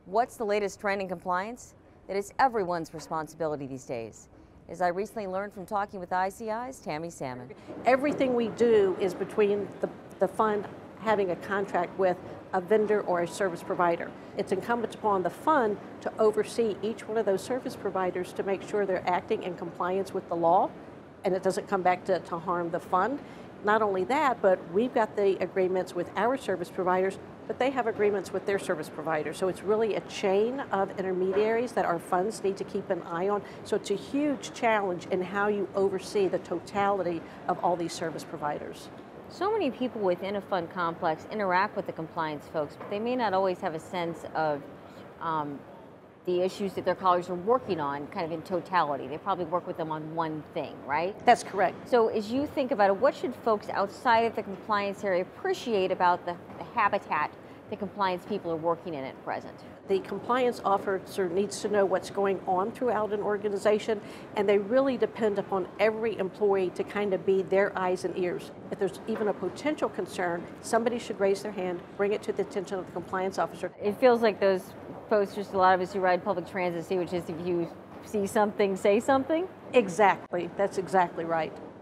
What's the latest trend in compliance? That is everyone's responsibility these days. As I recently learned from talking with ICI's Tami Salmon. Everything we do is between the fund having a contract with a vendor or a service provider. It's incumbent upon the fund to oversee each one of those service providers to make sure they're acting in compliance with the law and it doesn't come back to harm the fund. Not only that, but we've got the agreements with our service providers, but they have agreements with their service providers. So it's really a chain of intermediaries that our funds need to keep an eye on. So it's a huge challenge in how you oversee the totality of all these service providers. So many people within a fund complex interact with the compliance folks, but they may not always have a sense of the issues that their colleagues are working on kind of in totality. They probably work with them on one thing, right? That's correct. So as you think about it, what should folks outside of the compliance area appreciate about the habitat the compliance people are working in at present? The compliance officer needs to know what's going on throughout an organization, and they really depend upon every employee to kind of be their eyes and ears. If there's even a potential concern, somebody should raise their hand, bring it to the attention of the compliance officer. It feels like those posters a lot of us who ride public transit see, which is if you see something, say something. Exactly, that's exactly right.